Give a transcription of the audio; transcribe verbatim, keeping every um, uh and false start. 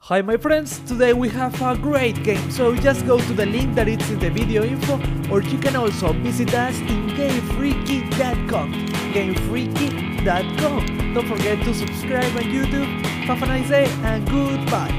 Hi my friends, today we have a great game, so just go to the link that is in the video info, or you can also visit us in game freaky dot com, game freaky dot com. Don't forget to subscribe on YouTube. Have a nice day and goodbye.